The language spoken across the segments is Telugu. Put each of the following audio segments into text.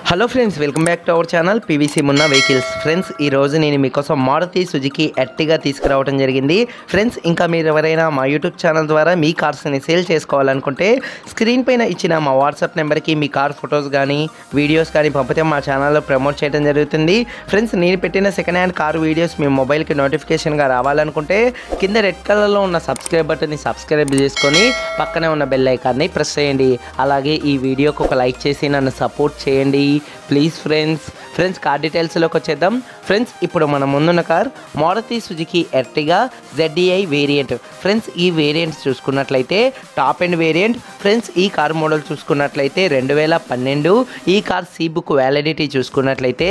Hello friends, welcome back to our channel PVC Munna vehicles. Friends, ఈ రోజు నేను మీకోసం మారుతి సుజుకి ఎర్టిగా తీసుకురావడం జరిగింది. ఫ్రెండ్స్, ఇంకా మీరు ఎవరైనా మా యూట్యూబ్ ఛానల్ ద్వారా మీ కార్స్ని సేల్ చేసుకోవాలనుకుంటే స్క్రీన్ పైన ఇచ్చిన మా వాట్సాప్ నెంబర్కి మీ కార్ ఫొటోస్ కానీ వీడియోస్ కానీ పంపితే మా ఛానల్లో ప్రమోట్ చేయడం జరుగుతుంది. ఫ్రెండ్స్, నేను పెట్టిన సెకండ్ హ్యాండ్ కార్ వీడియోస్ మీ మొబైల్కి నోటిఫికేషన్గా రావాలనుకుంటే కింద రెడ్ కలర్లో ఉన్న సబ్స్క్రైబ్ బటన్ని సబ్స్క్రైబ్ చేసుకొని పక్కనే ఉన్న బెల్ ఐకాన్ని ప్రెస్ చేయండి. అలాగే ఈ వీడియోకి ఒక లైక్ చేసి నన్ను సపోర్ట్ చేయండి ప్లీజ్. ఫ్రెండ్స్ కార్ డీటెయిల్స్లోకి వచ్చేద్దాం. ఫ్రెండ్స్, ఇప్పుడు మన ముందున్న car Maruti Suzuki Ertiga ZDI variant. Friends, ఈ వేరియంట్ చూసుకున్నట్లయితే టాప్ ఎండ్ వేరియంట్. ఫ్రెండ్స్, ఈ కార్ మోడల్ చూసుకున్నట్లయితే 2012. ఈ కార్ సీ బుక్ వ్యాలిడిటీ చూసుకున్నట్లయితే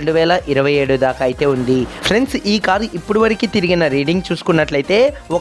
2027 దాకా అయితే ఉంది. ఫ్రెండ్స్, ఈ కార్ ఇప్పుడు వరకు తిరిగిన రీడింగ్ చూసుకున్నట్లయితే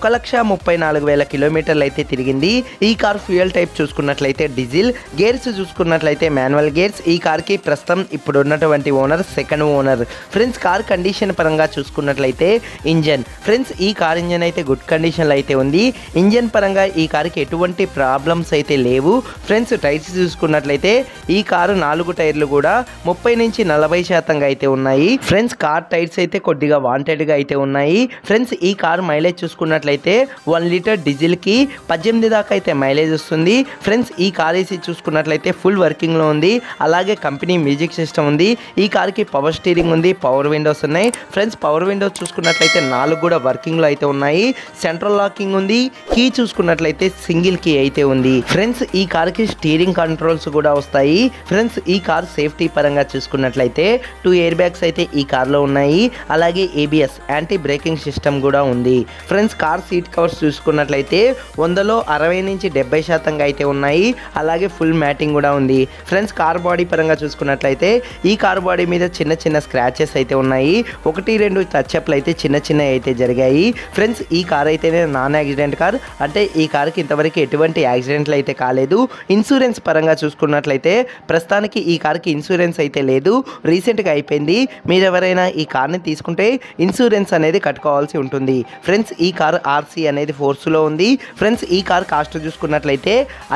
1,34,000 కిలోమీటర్లు అయితే తిరిగింది. ఈ కార్ ఫ్యూయల్ టైప్ చూసుకున్నట్లయితే డీజిల్. గేర్స్ చూసుకున్నట్లయితే మాన్యువల్ గేర్స్. ఈ కార్కి ప్రస్తుతం ఇప్పుడు ఉన్నటువంటి owner second owner. Friends, car condition పరంగా చూసుకున్నట్లయితే ఇంజన్. ఫ్రెండ్స్, ఈ కార్ ఇంజన్ అయితే గుడ్ కండిషన్లో అయితే ఉంది. ఇంజన్ పరంగా ఈ కార్కి ఎటువంటి ప్రాబ్లమ్స్ అయితే లేవు. ఫ్రెండ్స్, టైర్స్ చూసుకున్నట్లయితే ఈ కారు 4 టైర్లు కూడా 30 నుంచి 40% అయితే ఉన్నాయి. ఫ్రెండ్స్, కార్ టైర్స్ అయితే కొద్దిగా వాంటెడ్గా అయితే ఉన్నాయి. ఫ్రెండ్స్, ఈ కార్ మైలేజ్ చూసుకున్నట్లయితే 1 లీటర్ డీజిల్కి 18 దాకా అయితే మైలేజ్ వస్తుంది. ఫ్రెండ్స్, ఈ కార్ ఏసీ చూసుకున్నట్లయితే ఫుల్ వర్కింగ్లో ఉంది. అలాగే కంపెనీ మ్యూజిక్ సిస్టమ్ ఉంది. ఈ కార్కి పవర్ స్టీరింగ్ ఉంది, పవర్ విండోస్ ఉన్నాయి. ఫ్రెండ్స్, పవర్ విండోస్ చూసుకున్నట్లయితే 4 కూడా వర్కింగ్లో అయితే ఉన్నాయి. సెంట్రల్ లాకింగ్ ఉంది. కీ చూసుకున్నట్లయితే సింగిల్ కీ అయితే ఉంది. ఫ్రెండ్స్, ఈ కార్కి స్టీరింగ్ కంట్రోల్స్ కూడా వస్తాయి. ఫ్రెండ్స్, ఈ కార్ సేఫ్టీ పరంగా చూసుకున్నట్లయితే 2 ఎయిర్ బ్యాగ్స్ అయితే ఈ కార్లో ఉన్నాయి. అలాగే ABS యాంటీ బ్రేకింగ్ సిస్టమ్ కూడా ఉంది. ఫ్రెండ్స్, కార్ సీట్ కవర్స్ చూసుకున్నట్లయితే 100లో 60 నుంచి 70% అయితే ఉన్నాయి. అలాగే ఫుల్ మ్యాటింగ్ కూడా ఉంది. ఫ్రెండ్స్, కార్ బాడీ పరంగా చూసుకున్నట్లయితే ఈ కార్ బాడీ మీద చిన్న చిన్న స్క్రాచెస్ అయితే ఉన్నాయి. 1-2 టచ్అప్లు అయితే చిన్న అయితే జరిగాయి. ఫ్రెండ్స్, ఈ కార్ అయితేనే నాన్ యాక్సిడెంట్ కార్. అంటే ఈ కార్కి ఇంతవరకు ఎటువంటి యాక్సిడెంట్లు అయితే కాలేదు. ఇన్సూరెన్స్ పరంగా చూసుకున్నట్లయితే ప్రస్తుతానికి ఈ కార్కి ఇన్సూరెన్స్ అయితే లేదు, రీసెంట్గా అయిపోయింది. మీరు ఎవరైనా ఈ కార్ని తీసుకుంటే ఇన్సూరెన్స్ అనేది కట్టుకోవాల్సి ఉంటుంది. ఫ్రెండ్స్, ఈ కార్ RC అనేది ఫోర్స్లో ఉంది. ఫ్రెండ్స్, ఈ కార్ కాస్ట్ చూసుకున్నట్లయితే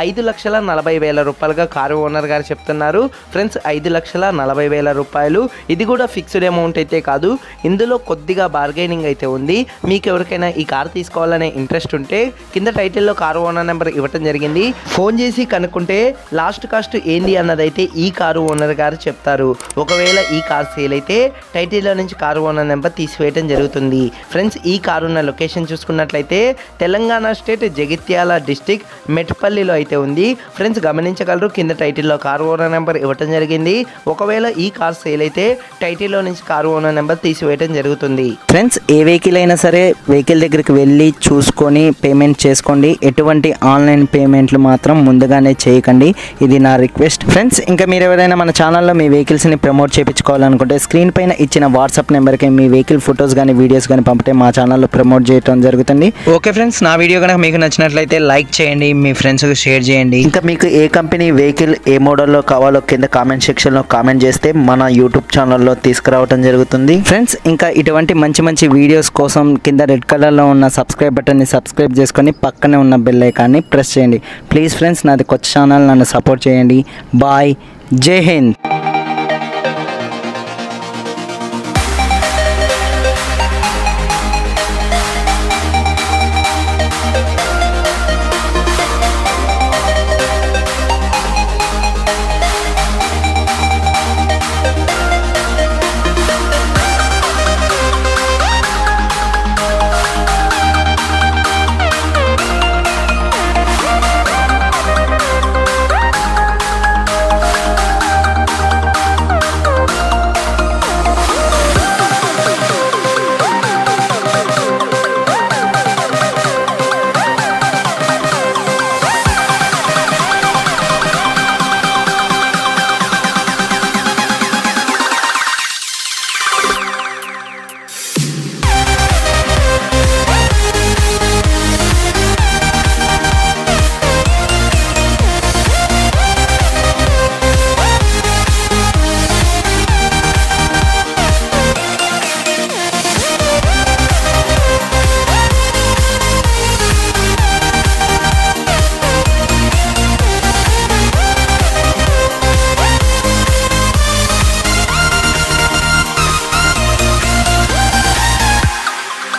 5,40,000 రూపాయలుగా కారు ఓనర్ గారు చెప్తున్నారు. ఫ్రెండ్స్, 5,40,000 రూపాయలు. ఇది కూడా ఫిక్స్డ్ అమౌంట్ అయితే కాదు, ఇందులో కొద్దిగా బార్గెనింగ్ అయితే ఉంది. మీకు ఎవరికైనా ఈ కార్ తీసుకోవాలనే ఇంట్రెస్ట్ ఉంటే కింద టైటిల్లో కారు ఓనర్ నెంబర్ ఇవ్వటం జరిగింది. ఫోన్ చేసి కనుక్కుంటే లాస్ట్ కాస్ట్ ఏంది అన్నదైతే ఈ కారు ఓనర్ గారు చెప్తారు. ఒకవేళ ఈ కార్ సేల్ అయితే టైటిల్లో నుంచి కారు ఓనర్ నెంబర్ తీసివేయడం జరుగుతుంది. ఫ్రెండ్స్, ఈ కారు ఉన్న లొకేషన్ చూసుకున్నట్లయితే తెలంగాణ స్టేట్ జగిత్యాల డిస్టిక్ మెట్పల్లిలో అయితే ఉంది. ఫ్రెండ్స్, గమనించగలరు, కింద టైటిల్లో కారు ఓనర్ నెంబర్ ఇవ్వటం జరిగింది. ఒకవేళ ఈ కార్ సేల్ అయితే టైటిల్లో నుంచి కారు ఓనర్ నెంబర్ తీసివేయడం జరుగుతుంది. ఫ్రెండ్స్, ఏ వెహికల్ అయినా సరే వెహికల్ దగ్గరికి వెళ్ళి చూసుకొని పేమెంట్ చేసుకోండి. ఎటువంటి ఆన్లైన్ పేమెంట్లు మాత్రం ముందుగానే చేయకండి, ఇది నా రిక్వెస్ట్. ఫ్రెండ్స్, ఇంకా మీరు ఎవరైనా మన ఛానల్లో మీ వెహికల్స్ని ప్రమోట్ చేయించుకోవాలనుకుంటే స్క్రీన్ పైన ఇచ్చిన వాట్సాప్ నెంబర్కి మీ వెహికల్ ఫొటోస్ కానీ వీడియోస్ కానీ పంపితే మా ఛానల్లో ప్రమోట్ చేయడం జరుగుతుంది. ఓకే ఫ్రెండ్స్, నా వీడియో కనుక మీకు నచ్చినట్లయితే లైక్ చేయండి, మీ ఫ్రెండ్స్కి షేర్ చేయండి. ఇంకా మీకు ఏ కంపెనీ వెహికల్ ఏ మోడల్లో కావాలో కింద కామెంట్ సెక్షన్లో కామెంట్ చేస్తే మన యూట్యూబ్ ఛానల్లో తీసుకురావడం జరుగుతుంది. ఫ్రెండ్స్, ఇంకా ఇటువంటి మంచి వీడియోస్ కోసం కింద రెడ్ కలర్లో ఉన్న సబ్స్క్రైబ్ బటన్ని సబ్స్క్రైబ్ చేసుకొని పక్కనే ఉన్న బెల్ ఐకాన్ని ప్రెస్ చేయండి. ప్లీజ్ ఫ్రెండ్స్, నాది కొత్త ఛానల్, నన్ను సపోర్ట్ చేయండి. బాయ్, జై హింద్.